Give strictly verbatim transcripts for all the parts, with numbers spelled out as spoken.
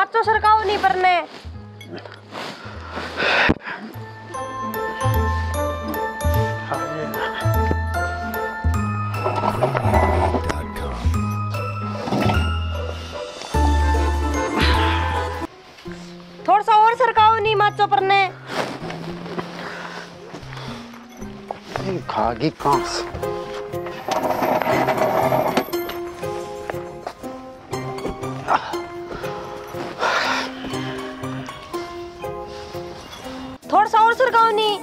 Macho सरकाओ नहीं परने। थोड़ा सा और सरकाओ नहीं माचो परने। खागी कांस थोड़ा सा और सरकाओ नहीं।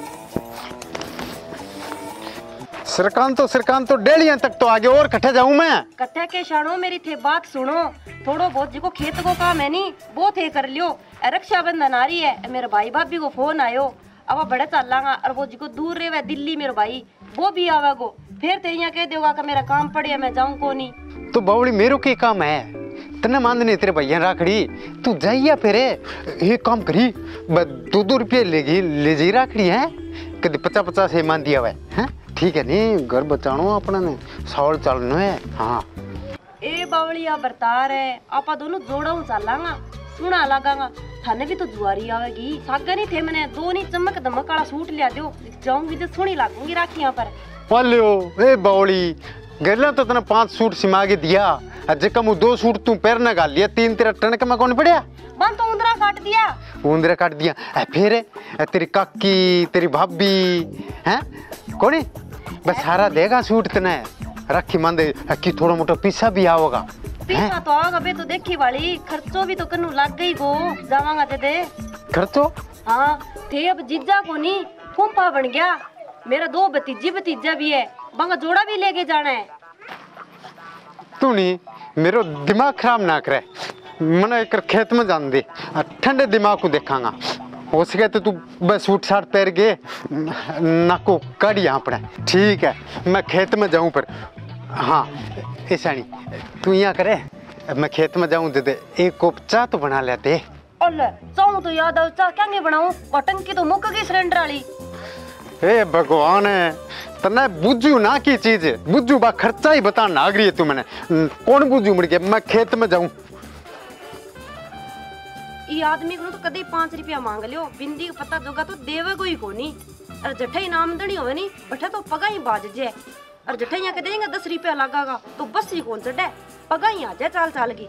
सरकान तो सरकान तो डेलियां तक तो आगे और कट्ठे जाऊं मैं। कट्ठे के शानो मेरी थे बात सुनो। थोड़ो बहुत जिको खेत को काम है नी वो थे कर लियो। रक्षाबंधन आ रही है, मेरे भाई भाभी को फोन आयो अब बड़े चलांगा। और वो जिको दूर रहे वे दिल्ली मेरे भाई वो भी आवेगो। फिर ते यहाँ कह देगा कि मेरा काम पड़े मैं जाऊं को नहीं। तो बावली मेरो के काम है तने मानने तेरे भैया राखड़ी तू जाइया फिर एक काम करी दो दो रुपये लेगी ले जी राखड़ी है कभी पचास पचास है मान दिया हुआ है ठीक है नहीं घर बचानो अपना ने सावल चलना है। हाँ ए बावलिया बरतार है आपा दोनों जोड़ा चलांगा सुना लगांगा। थाने भी तो जुआरी आवेगी सागा नहीं थे मैंने दो नहीं चमक दमक वाला सूट लिया दो जाऊंगी तो सुनी लागूंगी राखियां पर। वालो ए बावली गरला तो तने पांच सूट सिमा के दिया अजय मु दो सूट तू पैर न गाल लिया तीन तेरा टनक में कौन पड़िया बन तो उंदरा काट दिया उंदरा काट दिया ए फिर ए, तेरी काकी तेरी भाभी हैं कौन बस सारा देगा सूट तने रखी मान दे कि थोड़ा मोटा पीसा भी आओगा। पीसा तो आगा बे तो देखी वाली खर्चो भी तो कन्नू लाग गई गो जावांगा ते दे खर्चो। हाँ थे अब जीजा को नहीं फूंपा बन गया। मेरा दो भतीजी भतीजा भी है बंगा जोड़ा भी लेके जाना है। तू नहीं मेरो दिमाग खराब ना करे मन एक खेत में जान दे ठंडे दिमाग को देखांगा हो सके तो तू बस सूट साट पैर के नाको काट यहाँ पड़ा ठीक है मैं खेत में जाऊँ पर। हाँ ऐसा नहीं तू यहाँ करे मैं खेत में जाऊँ दे दे एक कोप चाय तो बना लेते। अल्लाह चाहूँ तो याद आओ चाय क्या बनाऊँ और टंकी तो मुक गई सिलेंडर वाली। हे भगवान तने बुझू ना की चीज बुझू बा खर्चा ही बता नाग रही है तू मैंने कौन बुझू मुड़ गया मैं खेत में जाऊं। ये आदमी को तो कदे पांच रुपया मांग लियो बिंदी का पता जोगा तो देवे को ही कोनी और जठा ही नामदनी होवे नी बठा तो पगा ही बाज जाए और जठा यहाँ के देंगे दस रुपया लगागा तो बस ही कौन चढ़े पगा ही आ जाए चाल चाल की।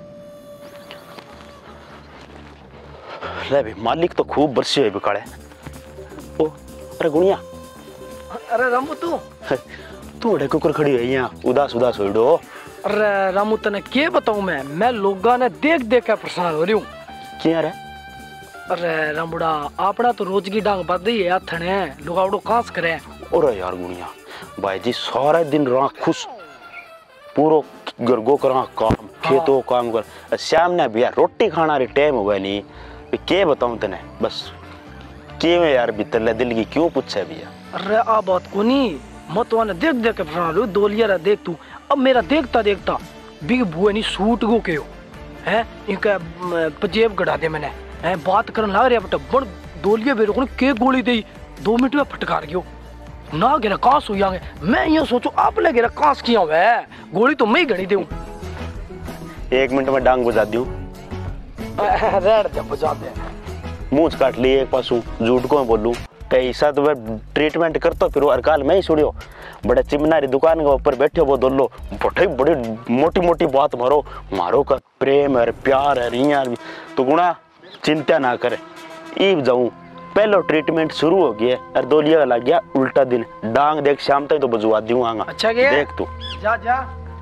ले भी मालिक तो खूब बरसी है बिकाड़े। ओ अरे गुनिया अरे रामू तू तू अड़े कुकर खड़ी है यहाँ उदास उदास हो डो। अरे रामू तने के बताऊं मैं मैं लोगा ने देख देख के परेशान हो रही हूँ। क्या रे अरे रामुड़ा आपना तो रोज की डांग बद ही है थने लुगावड़ो कांस करे। अरे यार गुनिया भाई जी सारा दिन रहा खुश पूरो गरगो करा काम खेतों काम कर शाम ने भी यार रोटी खाना रे टाइम हो गया नहीं के बताऊं तने बस के में यार भीतर दिल की क्यों पूछे भैया। अरे आ बात को नहीं मत वाने देख देख के परेशान हो दोलिया रे देख तू अब मेरा देखता देखता बिग बुआ नहीं सूट गो के है इनका पजेब गड़ा दे मैंने है बात करन लग रहा बट बड़ दोलिया बेरो को के गोली दे दो मिनट में फटकार गयो ना गिरा कांस हो जाएंगे मैं ये सोचू आप ले गिरा कांस किया हुआ है गोली तो मैं ही गड़ी दूं एक मिनट में डांग बुझा दूं रेड जब बुझा दे मुंह काट ली एक पासू झूठ को बोलूं पैसा तो ट्रीटमेंट करतो फिर अरकाल में ही छोड़ियो बड़े चिमनारी दुकान के ऊपर बैठे वो दोलो बड़े बड़ी मोटी मोटी बात मारो मारो का प्रेम है प्यार है रियार भी तो गुणा चिंता ना करे ईब जाऊं पहलो ट्रीटमेंट शुरू हो गया और दोलिया लग गया उल्टा दिन डांग देख शाम तक तो बजवा दूंगा। अच्छा गया देख तू जा जा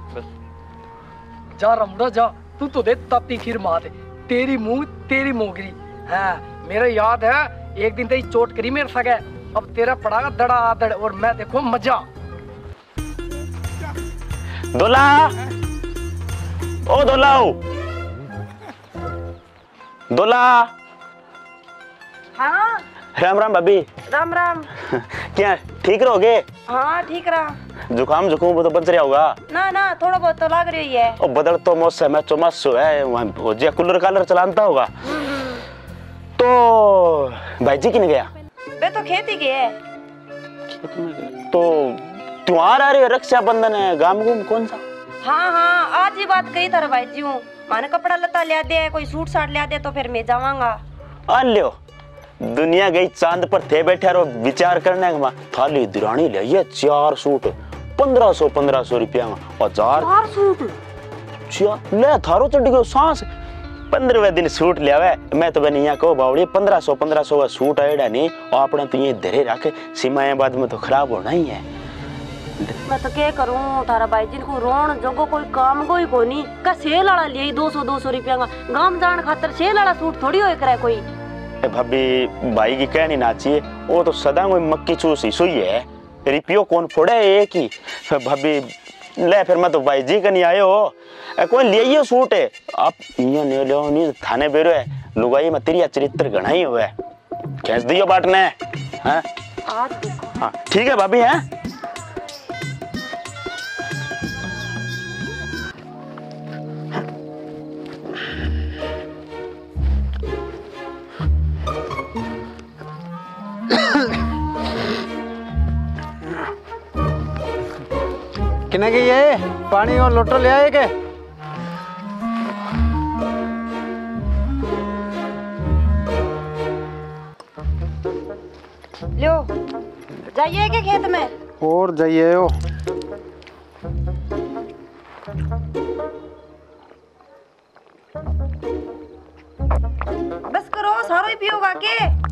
जा रमड़ा जा तू तो दे ताती खीर मार तेरी मुंह तेरी मोगरी है मेरा याद है एक दिन तेरी चोट करी मेरे सगे अब तेरा पड़ागा दड़ा दड़ और मैं देखो मजा। दोला ओ दोला दोला हाँ राम राम भाभी राम राम क्या ठीक रहोगे। हाँ ठीक रहा जुकाम जुकाम वो तो बच रहा होगा ना ना थोड़ा बहुत तो लग रही है और बदल तो मौसम है चौमासो है वहाँ जे कूलर कालर चलाता होगा तो भाई जी किने गया वे तो खेती गए तो त्योहार आ रही है रक्षाबंधन है गाम गुम कौन सा। हाँ हाँ आज ही बात कही था भाई जी हूँ माने कपड़ा लता लिया दे, कोई सूट साट लिया दे तो फिर मैं जावांगा। आ लियो, दुनिया गई चांद पर थे बैठे रो विचार करने का थाली दुरानी ले ये चार सूट पंद्रह सौ पंद्रह सौ रुपया में हजार चार सूट ले थारो चढ़ गयो सांस। पंद्रहवें दिन सूट लिया वे मैं तो बनिया को बावड़ी पंद्रह सौ पंद्रह सौ का सूट आएगा नहीं और अपने तो ये धरे रखे सीमाएं बाद में तो खराब होना ही है। मैं तो क्या करूं थारा भाई जिन को रोन जोगो कोई काम कोई कोनी का सेल वाला लिए दो सौ दो सौ रुपया का गांव जान खातर सेल वाला सूट थोड़ी होए करे कोई। भाभी भाई की कहनी ना चाहिए वो तो सदा कोई मक्की चूस ही सोई है रिपियो कौन फोड़े एक ही। भाभी ले फिर मैं तो भाई जी का नहीं आयो कोई ले सूट है आप ये नहीं लो नहीं थाने बेरो है लुगाई में तेरी चरित्र घना ही हुआ है खींच दियो बाटने हैं। आज देखो हाँ ठीक है भाभी हैं। किने के ये पानी और लोटो ले आए के लो जाइए के खेत में और जाइए हो बस करो सारो ही पियोगा के।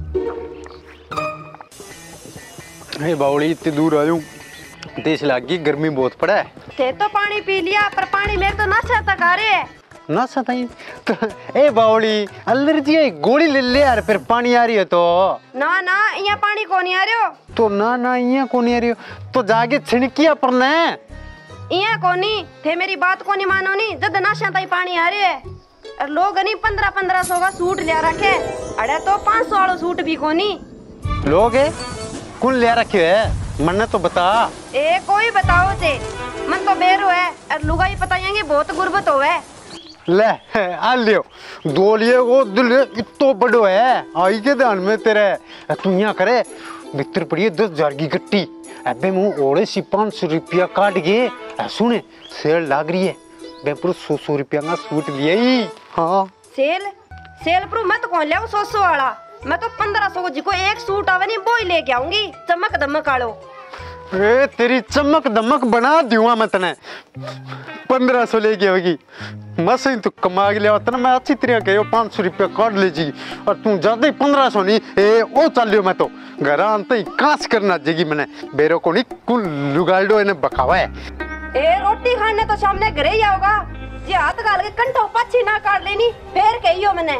हे बावड़ी इतनी दूर आयू देश लागी गर्मी बहुत पड़ा है। थे तो पानी पी लिया पर पानी मेरे तो नशा तक आ रहे है ना सताई तो ए बावड़ी एलर्जी है गोली ले ले यार फिर पानी आ रही है तो ना ना यहाँ पानी को नहीं आ रहे हो तो ना ना यहाँ को नहीं आ रही हो तो जाके छिड़किया पर न यहाँ को नहीं थे मेरी बात को नहीं मानो नहीं जब नशा तक पानी आ रही है और लोग नहीं पंद्रह पंद्रह सौ का सूट लिया रखे अरे तो पाँच सौ वाला सूट भी को नहीं लोग है कौन ले रखे है मन तो बता ए कोई बताओ थे मन तो बेरो है और लुगाई बताएंगे बहुत गुर्बत हो है ले आ लियो दो लिए वो दिल इतो बड़ो है आई के ध्यान में तेरे तू यहाँ करे भीतर पड़ी है दस हजार की गट्टी अबे मुँह ओढ़े सी पाँच सौ रुपया काट के सुने सेल लाग रही है मैं पूरा सौ सौ रुपया का सूट लिया ही। हाँ सेल सेल प्रू मैं तो कौन लिया सौ सौ वाला मैं तो पंद्रह सौ को जिको एक सूट आवे नहीं वो ही लेके आऊंगी चमक दमक आलो। ए तेरी चमक दमक बना दूंगा मैं तने पंद्रह सौ लेके होगी मस तो कमा के लिया तना मैं अच्छी तरह के पाँच सौ रुपया काट लीजिए और तू ज्यादा ही पंद्रह सौ नहीं ए ओ चल लियो मैं तो घर अंत ही कांच करना जेगी मैंने बेरो को नहीं कुल लुगाड़ो इन्हें बकावा है। ए रोटी खाने तो सामने घरे ही आओगा जी हाथ गाल के कंठो पछी ना काट लेनी फिर कहियो मैंने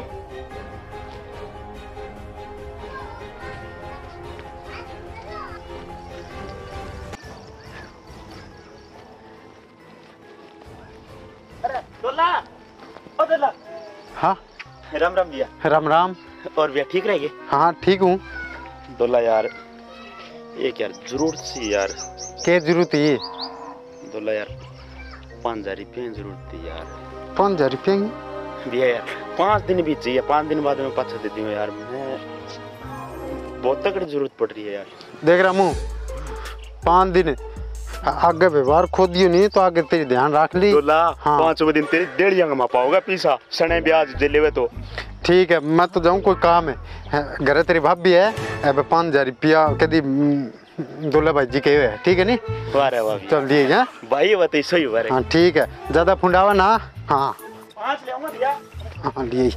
दोला ओ दोला हाँ राम राम भैया राम राम और भैया ठीक रहेंगे। हाँ ठीक हूँ दोला यार एक यार जरूरत सी यार क्या जरूरत है दोला यार पाँच हजार रुपये जरूरत थी यार पाँच हजार रुपये की भैया यार पाँच दिन भी चाहिए पाँच दिन बाद में पाछा देती हूँ यार मैं बहुत तगड़ी जरूरत पड़ रही है यार। देख रहा हूँ पाँच दिन आगे व्यवहार खो दियो नहीं तो आगे तेरी ध्यान रख ली। हाँ। पाँचवें दिन तेरी डेढ़िया में पाओगा पीसा सने ब्याज दिले हुए तो ठीक है मैं तो जाऊँ कोई काम है घर तेरी भाभी है अब पाँच हजार रुपया कदी दूल्हा भाई जी के है ठीक है नहीं वाह वाह चल दिए क्या भाई बताइए सही हुआ हाँ ठीक है ज्यादा फुंडावा ना। हाँ पाँच ले आऊंगा भैया हाँ लिए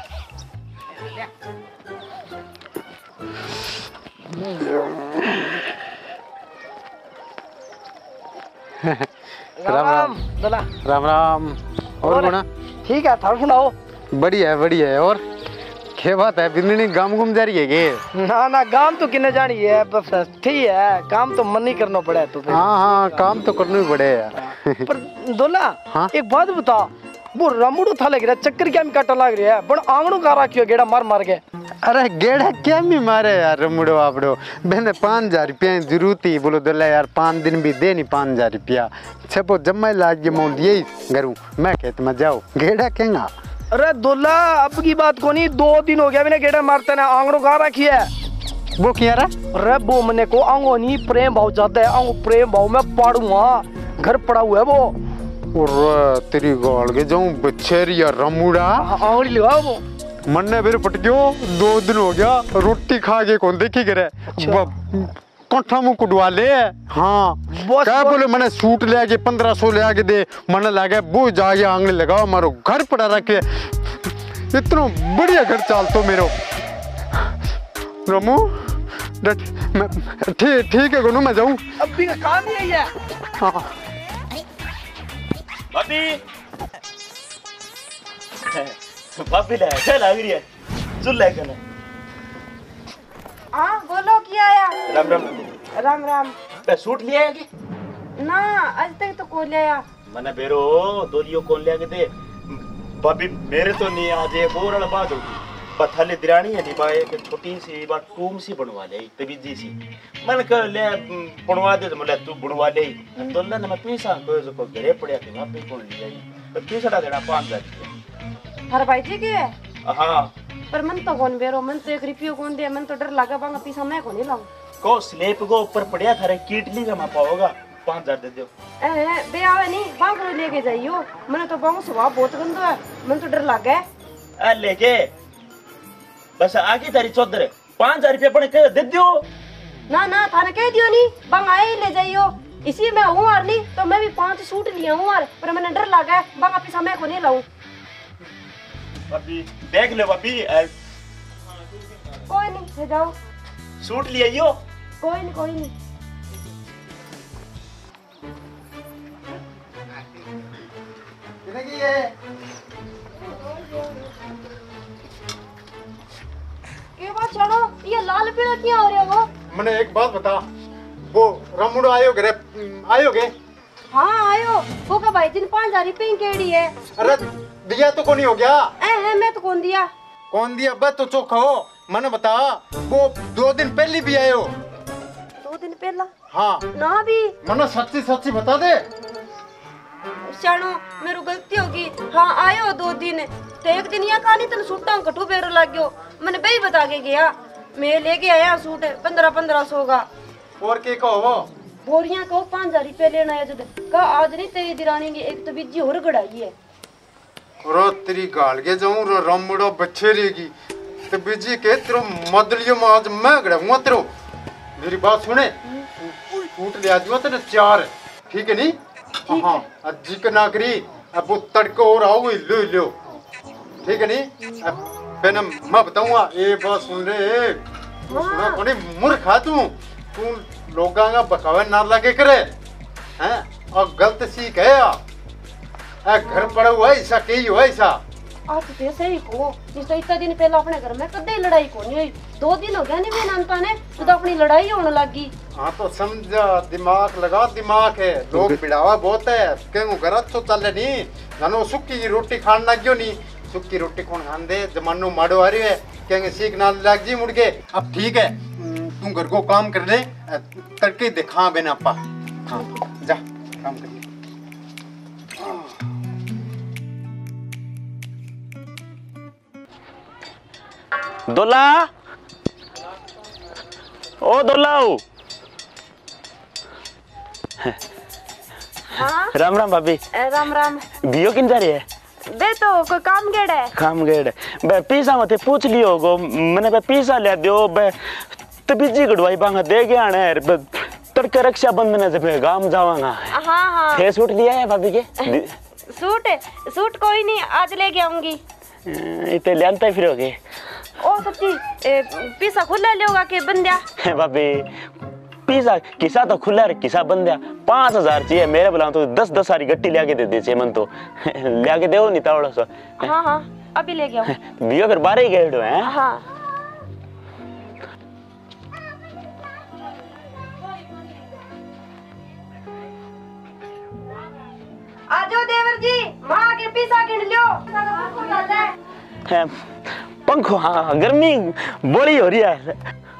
राम राम दोला राम राम और गुना ठीक है थारो खिलाओ बढ़िया है बढ़िया है। और क्या बात है बिंदनी गांव घूम जा रही है के ना ना काम तो किने जानी है बस ठीक है काम तो मन नहीं करना पड़ा तो फिर। हाँ हाँ काम तो करना ही पड़े यार। पर दोला हाँ? एक बात बता वो रामुड़ू था लग रहा चक्कर क्या में काटा लग रहा है बड़ आंगणू का रखियो गेड़ा मार मार के। अरे गेड़ा क्या मी मारे यार मुड़ो आपड़ो मैंने पाँच हजार रुपया जरूरत ही बोलो दल्ला यार पाँच दिन भी दे नहीं पाँच हजार रुपया छपो जम्मा लाग के मोल दिए घरू मैं खेत में जाओ गेड़ा केगा। अरे दोला अब की बात को नहीं दो दिन हो गया मैंने गेड़ा मारते ना आंगणू का रखी है वो क्या रहा अरे वो मने को आंगो नहीं प्रेम भाव ज्यादा है आंगो प्रेम भाव में पाड़ूंगा घर पड़ा हुआ है वो और तेरी गाल के जाऊं बच्चेरी या रमुड़ा आंगली लगाओ वो मन्ने मेरे पट गयो दो दिन हो गया रोटी खा के कौन देखी करे कंठा मुंह कुडवा ले हाँ क्या बोले मैंने सूट ले आके पंद्रह सौ ले आके दे मैंने लगा वो जाके आंगली लगाओ मारो घर पड़ा रखे इतना बढ़िया घर चाल तो मेरो रमू ठीक ठीक है गोनू मैं जाऊं अभी का काम ही यही है हाँ भाभी भाभी ले चल आ गई है सुन ले कने हाँ बोलो क्या आया राम राम राम राम पे सूट लिया है कि ना आज तक तो कोई ले आया मने बेरो दोलियो कौन ले आके दे भाभी मेरे तो नहीं आज ये बोरल बात होगी पथले दिरानी है निभा एक छोटी सी बात टूम सी बनवा ले तभी जी सी मन कर ले बनवा दे तो मतलब तू बनवा ले तो ना मैं पैसा तो जो को घरे पड़या थे वापस कौन ले आई तो पैसा देना पाँच हजार हर भाई जी के है हाँ पर मन तो कौन बेरो मन तो एक रुपयो कौन दे मन तो डर लगा बांगा पीसा मैं को नहीं लाऊं को स्लेप को ऊपर पड़या थारे कीटली का मापा होगा पाँच हजार दे दो ए बे आवे नहीं बांग रो लेके जाइयो मने तो बांग स्वभाव बहुत गंदा है मन तो डर लगा है आ लेके बस आगे तारी चौधर पाँच हजार रुपया पड़े कह दे दियो ना ना थाने कह दियो नहीं बांग आए ही ले जाइयो इसी में हूँ और नहीं तो मैं भी पांच सूट लिया हूँ और पर मैंने डर लगा है बांगा पीसा मैं को नहीं लाऊं अभी देख ले अभी कोई नहीं ले जाओ सूट लिया यो कोई नहीं कोई नहीं ये बात छोड़ो ये लाल पीला क्या हो रहा है वो मैंने एक बात बता वो रमुड़ा आयो घरे आयो गे हाँ आयो वो का भाई जिन पाँच हजार रुपये केड़ी है अरे दिया तो कौन हो गया ए है मैं तो कौन दिया कौन दिया बस तो चोखा हो मैंने बता वो दो दिन पहले भी आयो दो दिन पहला हाँ ना भी मनो सच्ची सच्ची बता दे शानो मेरी गलती होगी हाँ आयो दो दिन तो एक दिन यहाँ कहानी तन सूटा कटू पेरो लग गयो मैंने भाई बता के गया मैं लेके आया सूट पंद्रह पंद्रह सौ का और के कहो वो बोरियां कहो पाँच हजार रुपये लेना है जद कहा आज नहीं तेरी दिरानी की एक तो बीजी और गड़ाई है रो तेरी गाल के जाऊं रो रमुड़ा बच्चे रहेगी तो बीजी के तेरो मदलियो में आज मैं गड़ाऊंगा तेरो मेरी बात सुने सूट ले आ दियो तेरे चार ठीक है नहीं हाँ अजी के नाकरी अब वो तड़को और आओ लो लो ठीक है नहीं अब मैंने मैं बताऊंगा ये बात सुन ले सुना कोनी मूर्ख तू तू लोगां का बकावे ना लगे करे हैं और गलत सीख है आ घर पड़ा हुआ ऐसा कही हुआ ऐसा आज तो सही को जिस इतना दिन पहले अपने घर में कदे लड़ाई को नहीं हुई दो दिन हो गया नहीं भी नानता ने तो अपनी लड़ाई होने लगी हाँ तो समझा दिमाग लगा दिमाग है लोग बिड़ावा बहुत है क्यों घर अच्छा चल नहीं जानो सुक्की की रोटी खान लग गयो नहीं सुक्की रोटी कौन खान दे जमानो माड़ो आ रही है कहेंगे सीख ना लग जी मुड़ के अब ठीक है तू घर को काम कर ले तड़के देखा बेना पा हाँ जा काम कर ले दोला ओ दोलाओ हाँ राम राम भाभी राम राम बियो किन जा रही है बे तो कोई काम गेड़ है काम गेड़ बे पीसा मते पूछ लियो गो मैंने बे पीसा ले दियो बे तो बीजी गड़वाई बांगा दे गया ने तड़के रक्षा बंधन है जब गांव जावांगा हाँ हाँ थे सूट लिया है भाभी के सूट सूट कोई नहीं आज लेके आऊंगी इतने लेनता फिरोगे ओ सच्ची पीसा खुला लियोगा के बंदिया भाभी पीसा किसा तो खुला रे किसा बंदिया पाँच हजार चाहिए मेरे बुलाओ तो दस दस सारी गट्टी ले आके दे दे मन तो ले आके दो नहीं तावड़ा सा हाँ हाँ अभी ले गया बियो फिर बारह ही गए हैं हाँ आजो देवर जी माँ के पीसा गिन लियो पंखो हाँ गर्मी बड़ी हो रही है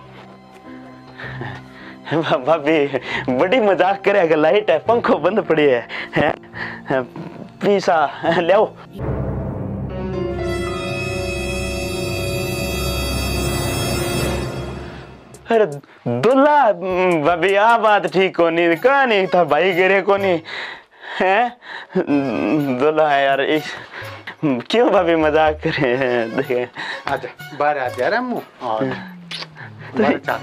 भाभी बड़ी मजाक करे अगर लाइट है पंखो बंद पड़ी है, है? पीसा ले आओ अरे दुल्ला भाभी आ बात ठीक कोनी कहानी था भाई गिरे कोनी हैं दुल्हा है यार इस क्यों भाभी मजाक कर रहे हैं देखे आजा बाहर आ जा रहा और बाहर चल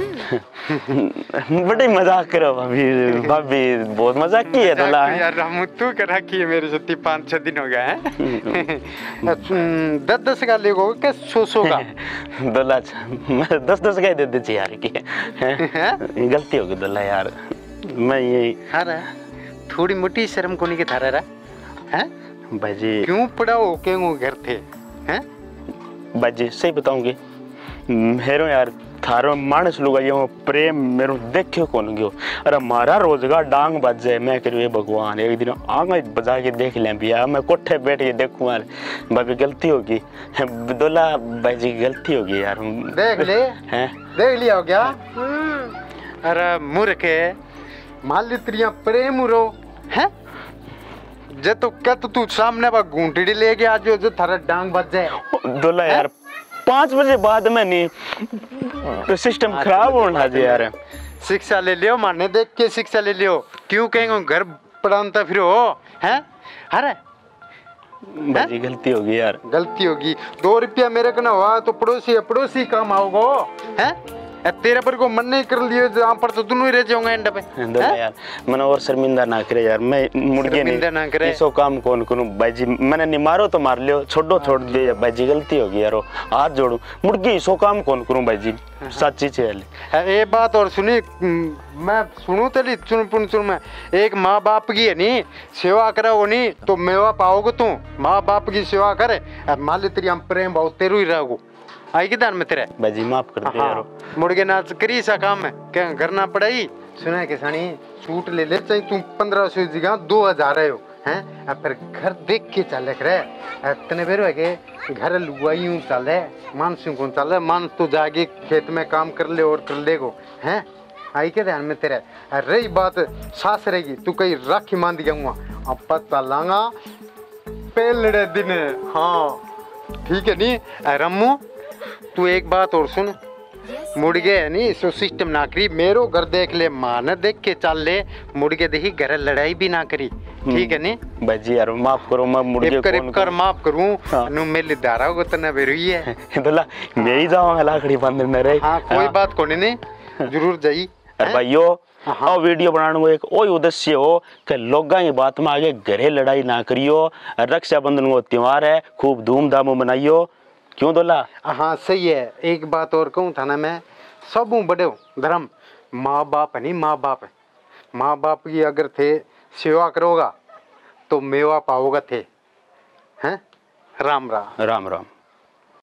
बड़ी मजाक करो भाभी भाभी बहुत मजाक की है दुल्हा है यार रामू तू करा की है मेरे सत्ती पाँच छह दिन हो गए हैं दस दस का लेगो के सौ सौ का दुल्हा दस दस का ही दे दीजिए यार की गलती होगी दुल्हा यार मैं ये अरे थोड़ी मोटी शर्म कोनी के थारा रहा हैं भाजी क्यों पड़ा हो के वो घर थे हैं भाजी सही बताऊंगी मेरो यार थारो मानस लोग ये प्रेम मेरो देखियो कौन गयो अरे मारा रोजगार डांग बज जाए मैं करूँ ये भगवान एक दिन आगे बजा के देख लें भैया मैं कोठे बैठ के देखूँ यार भाभी गलती होगी दुल्हा भाई जी गलती होगी यार देख ले हैं देख लिया हो क्या अरे मूर्ख है मान त्रिया प्रेम उरो हैं जे तो क्या तो तू सामने बा घूंटड़ी ले गया जो जो थारा डांग बज जाए दुल्हा यार पाँच बजे बाद में नहीं सिस्टम खराब होना जी यार शिक्षा ले लियो माने देख के शिक्षा ले लियो क्यों कहेंगे घर पढ़ाता फिर हो हैं अरे भाजी गलती होगी यार गलती होगी दो रुपया मेरे को ना हुआ तो पड़ोसी पड़ोसी काम आओगो हैं तेरे पर को मन नहीं कर लियो जहाँ पर तो दोनों ही रह जाऊंगा एंड पे यार मैंने और शर्मिंदा ना करे यार मैं मुर्गे नहीं ना करे इसो काम कौन करूं भाई जी मैंने नहीं मारो तो मार लियो छोड़ो छोड़ दे भाई जी गलती होगी यार हाथ जोड़ू मुर्गी इसो काम कौन करूं भाई जी सच्ची चल ये बात और सुनी मैं सुनू तेरी सुन पुन सुन मैं एक माँ बाप की है नहीं सेवा करे वो नहीं तो मेवा पाओगे तू माँ बाप की सेवा करे मान ली तेरी हम प्रेम भाव तेरू ही रहोगो आई के दान में तेरे भाजी माफ कर दे यार मुर्गे नाच करी सा काम है क्या करना पड़ाई सुना के सानी सूट ले ले चाहे तू पंद्रह सौ जगह दो हजार है हैं अब फिर घर देख के चल रहे इतने बेर है के घर लुआई यूं चल है मानसून कौन चल है मान तो जाके खेत में काम कर ले और कर ले को हैं आई के ध्यान में तेरे रही बात सास रहेगी तू कहीं राखी मान दिया हुआ अब पता लांगा पहले दिन हाँ ठीक है नहीं रम्मू तू एक बात और सुन मुड़ गए नहीं सो सिस्टम ना करी मेरो घर देख ले माँ न देख के चल ले मुड़ के देखी घर लड़ाई भी ना करी ठीक है नहीं भाजी यार माफ करो मैं मुड़ के कौन कर माफ करूं नु मेरी धारा को तना बेरुई है दुल्हा मेरी जाऊंगा लाकड़ी बांधने में रे हां कोई बात कोनी नहीं जरूर जाई अरे भाइयों और वीडियो बनाने को एक और उद्देश्य हो कि लोगों की बात में आगे घरे लड़ाई ना करियो रक्षाबंधन को त्योहार है खूब धूमधाम मनाइयो क्यों दोला हाँ सही है एक बात और कहूँ था ना मैं सब बड़े धर्म माँ बाप है नहीं माँ बाप है माँ बाप की अगर थे सेवा करोगा तो मेवा पाओगा थे हैं राम राम राम राम